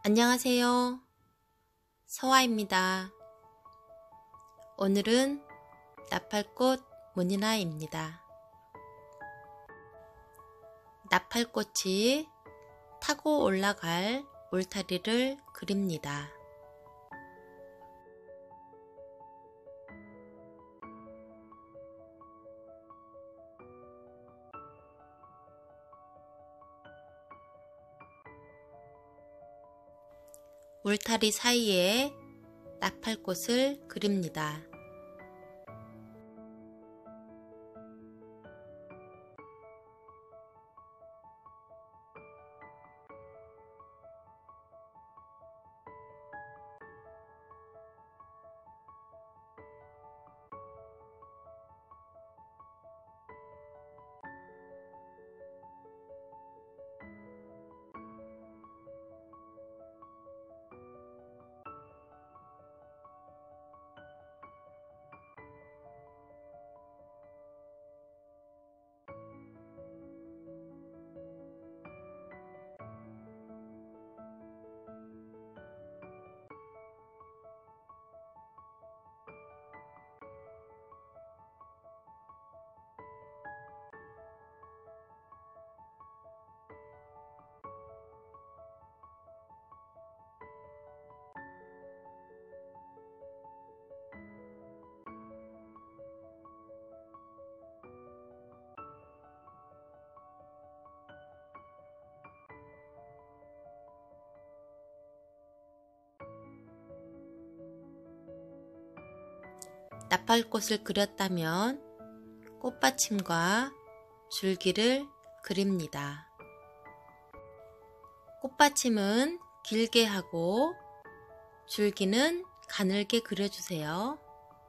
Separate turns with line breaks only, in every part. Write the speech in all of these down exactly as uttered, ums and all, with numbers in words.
안녕하세요. 서화입니다. 오늘은 나팔꽃 무늬라입니다. 나팔꽃이 타고 올라갈 울타리를 그립니다. 울타리 사이에 나팔꽃을 그립니다. 나팔꽃을 그렸다면 꽃받침과 줄기를 그립니다. 꽃받침은 길게 하고 줄기는 가늘게 그려주세요.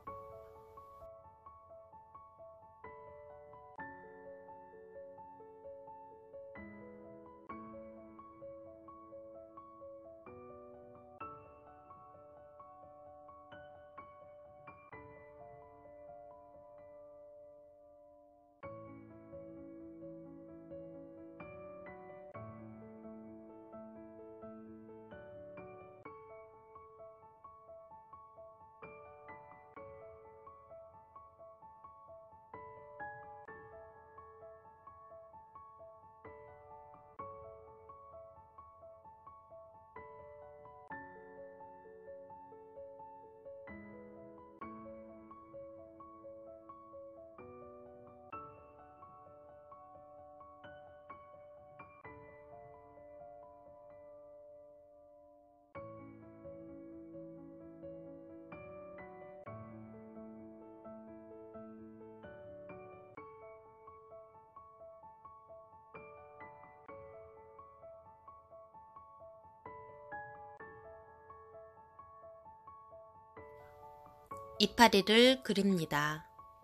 이파리를 그립니다.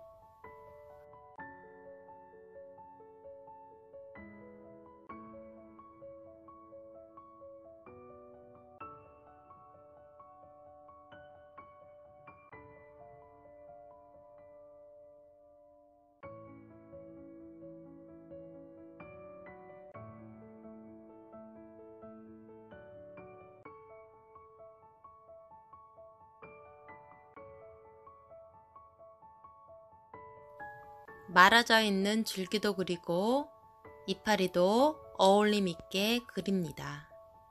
말아져 있는 줄기도 그리고 이파리도 어울림 있게 그립니다.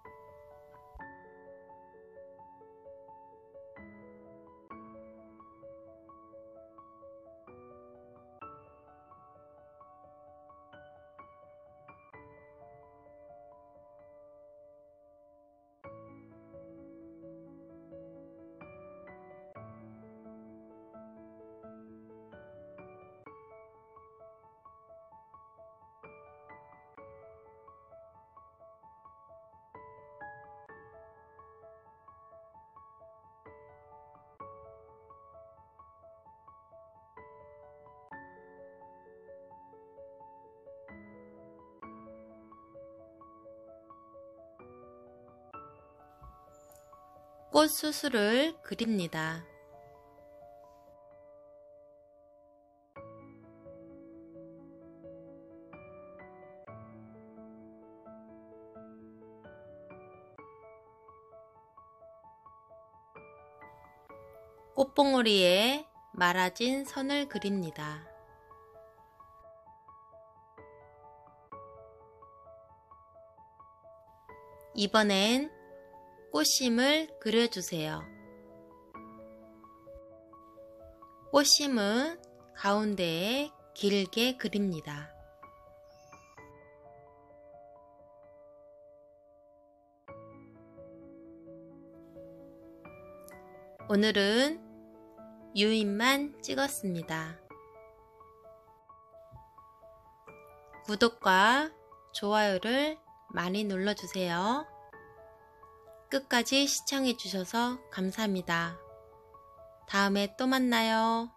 꽃수술을 그립니다. 꽃봉오리에 말아진 선을 그립니다. 이번엔 꽃심을 그려주세요. 꽃심은 가운데에 길게 그립니다. 오늘은 유인만 찍었습니다. 구독과 좋아요를 많이 눌러주세요. 끝까지 시청해주셔서 감사합니다. 다음에 또 만나요.